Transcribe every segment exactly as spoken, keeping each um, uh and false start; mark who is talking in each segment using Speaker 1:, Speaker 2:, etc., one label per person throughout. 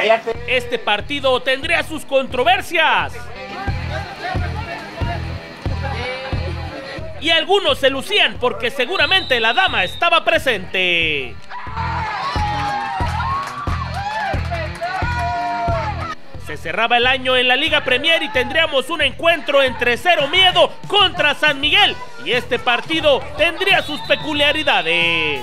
Speaker 1: Cállate.
Speaker 2: Este partido tendría sus controversias. Y algunos se lucían porque seguramente la dama estaba presente. Se cerraba el año en la Liga Premier y tendríamos un encuentro entre Cero Miedo contra San Miguel. Y este partido tendría sus peculiaridades.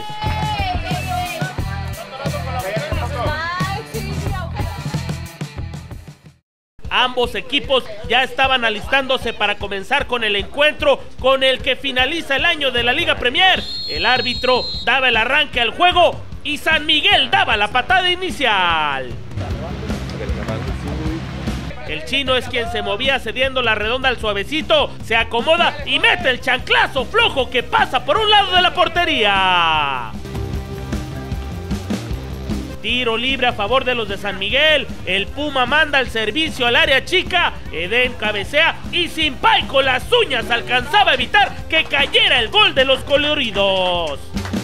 Speaker 2: Ambos equipos ya estaban alistándose para comenzar con el encuentro con el que finaliza el año de la Liga Premier. El árbitro daba el arranque al juego y San Miguel daba la patada inicial. El chino es quien se movía cediendo la redonda al suavecito, se acomoda y mete el chanclazo flojo que pasa por un lado de la portería. Tiro libre a favor de los de San Miguel. El Puma manda el servicio al área chica. Eden cabecea y Simpay con las uñas alcanzaba a evitar que cayera el gol de los coloridos.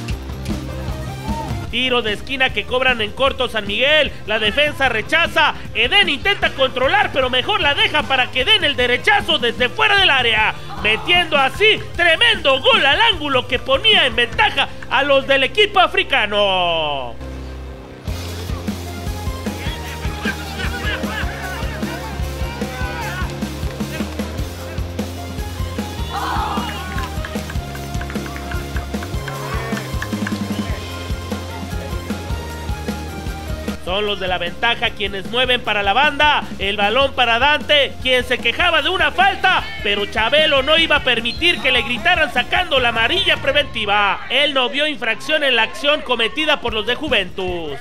Speaker 2: Tiro de esquina que cobran en corto San Miguel. La defensa rechaza. Eden intenta controlar, pero mejor la deja para que den el derechazo desde fuera del área, metiendo así tremendo gol al ángulo que ponía en ventaja a los del equipo africano. Son los de la ventaja quienes mueven para la banda, el balón para Dante, quien se quejaba de una falta, pero Chabelo no iba a permitir que le gritaran sacando la amarilla preventiva. Él no vio infracción en la acción cometida por los de Juventus.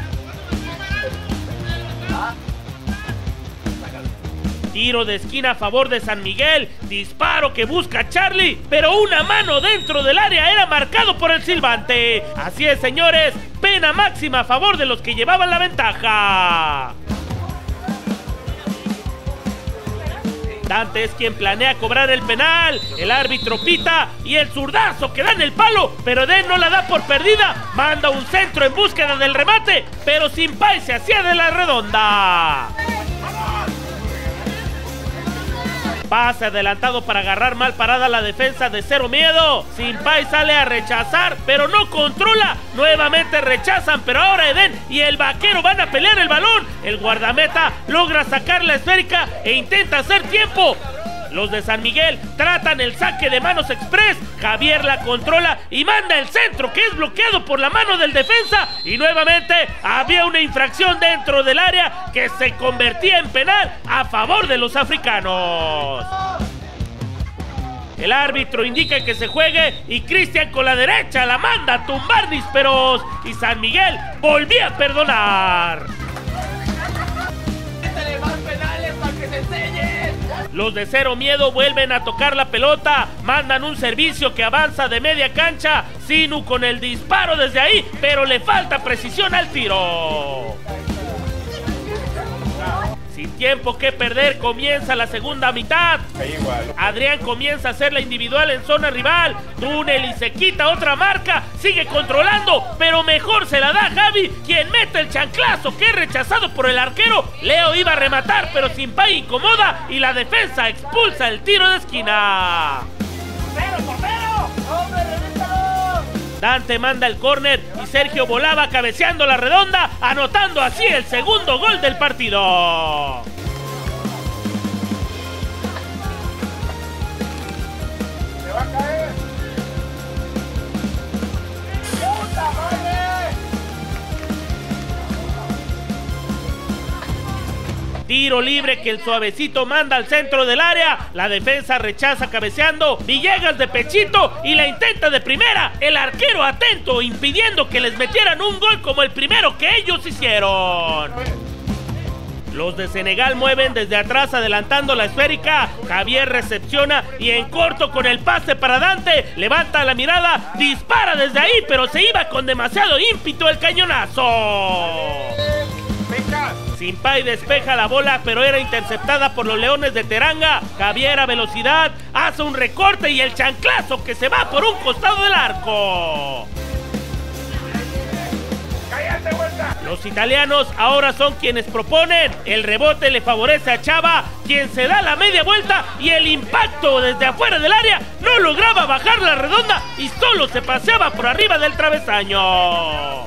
Speaker 2: Tiro de esquina a favor de San Miguel, disparo que busca Charlie, pero una mano dentro del área era marcado por el silbante. Así es, señores, pena máxima a favor de los que llevaban la ventaja. Dante es quien planea cobrar el penal, el árbitro pita y el zurdazo que da en el palo, pero Eden no la da por perdida, manda un centro en búsqueda del remate, pero Simpay se hacía de la redonda. Pase adelantado para agarrar mal parada la defensa de Cero Miedo. Simpay sale a rechazar, pero no controla. Nuevamente rechazan, pero ahora Eden y el vaquero van a pelear el balón. El guardameta logra sacar la esférica e intenta hacer tiempo. Los de San Miguel tratan el saque de manos express. Javier la controla y manda el centro que es bloqueado por la mano del defensa. Y nuevamente había una infracción dentro del área que se convertía en penal a favor de los africanos. El árbitro indica que se juegue y Cristian con la derecha la manda a tumbar disperos. Y San Miguel volvía a perdonar. Los de Cero Miedo vuelven a tocar la pelota, mandan un servicio que avanza de media cancha, Sinu con el disparo desde ahí, pero le falta precisión al tiro. Sin tiempo que perder, comienza la segunda mitad. Adrián comienza a hacer la individual en zona rival. Túnel y se quita otra marca. Sigue controlando, pero mejor se la da Javi, quien mete el chanclazo que es rechazado por el arquero. Leo iba a rematar, pero Simpay incomoda y la defensa expulsa el tiro de esquina. ¡Portero, portero! ¡Hombre, revéntalo! Dante manda el córner y Sergio volaba cabeceando la redonda, anotando así el segundo gol del partido. Se va a caer. ¡Puta madre! Tiro libre que el suavecito manda al centro del área. La defensa rechaza cabeceando. Villegas de pechito y la intenta de primera. El arquero atento, impidiendo que les metieran un gol como el primero que ellos hicieron. Los de Senegal mueven desde atrás adelantando la esférica. Javier recepciona y en corto con el pase para Dante. Levanta la mirada, dispara desde ahí, pero se iba con demasiado ímpetu el cañonazo. Simpay despeja la bola, pero era interceptada por los Leones de Teranga. Javier a velocidad hace un recorte y el chanclazo que se va por un costado del arco. Los italianos ahora son quienes proponen. El rebote le favorece a Chava, quien se da la media vuelta y el impacto desde afuera del área no lograba bajar la redonda y solo se paseaba por arriba del travesaño.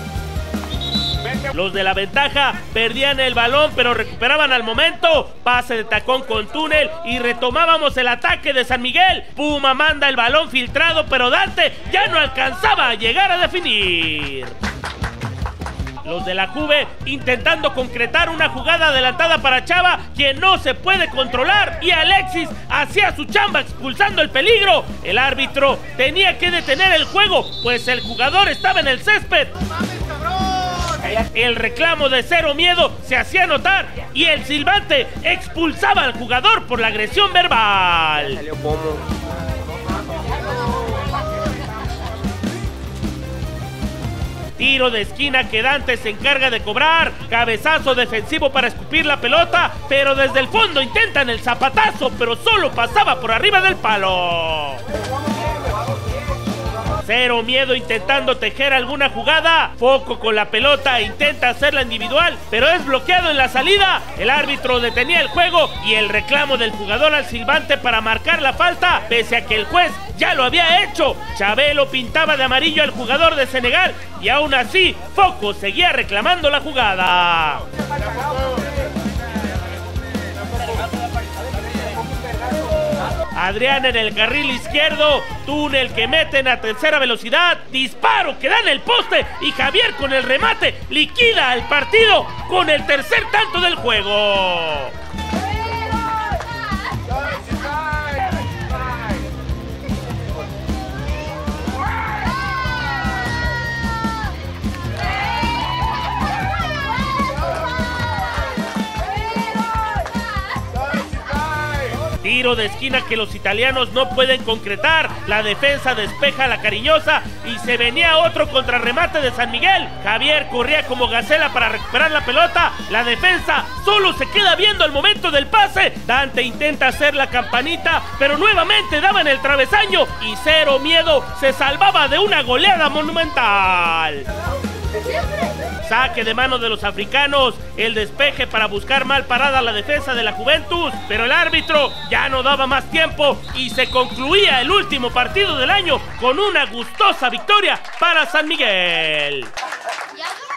Speaker 2: Los de la ventaja perdían el balón, pero recuperaban al momento. Pase de tacón con túnel y retomábamos el ataque de San Miguel. Puma manda el balón filtrado, pero Dante ya no alcanzaba a llegar a definir. Los de la Juve intentando concretar una jugada adelantada para Chava, quien no se puede controlar, y Alexis hacía su chamba expulsando el peligro. El árbitro tenía que detener el juego, pues el jugador estaba en el césped. El reclamo de Cero Miedo se hacía notar y el silbante expulsaba al jugador por la agresión verbal. Tiro de esquina que Dante se encarga de cobrar. Cabezazo defensivo para escupir la pelota, pero desde el fondo intentan el zapatazo, pero solo pasaba por arriba del palo. Cero Miedo intentando tejer alguna jugada. Foco con la pelota, intenta hacerla individual, pero es bloqueado en la salida. El árbitro detenía el juego y el reclamo del jugador al silbante para marcar la falta, pese a que el juez ya lo había hecho. Chabelo pintaba de amarillo al jugador de Senegal y aún así Foco seguía reclamando la jugada. Adrián en el carril izquierdo, túnel que meten a tercera velocidad, disparo que da en el poste y Javier con el remate liquida al partido con el tercer tanto del juego. Tiro de esquina que los italianos no pueden concretar. La defensa despeja a la cariñosa y se venía otro contrarremate de San Miguel. Javier corría como gacela para recuperar la pelota. La defensa solo se queda viendo el momento del pase. Dante intenta hacer la campanita, pero nuevamente daba en el travesaño y Cero Miedo se salvaba de una goleada monumental. Saque de mano de los africanos, el despeje para buscar mal parada la defensa de la Juventus, pero el árbitro ya no daba más tiempo y se concluía el último partido del año con una gustosa victoria para San Miguel.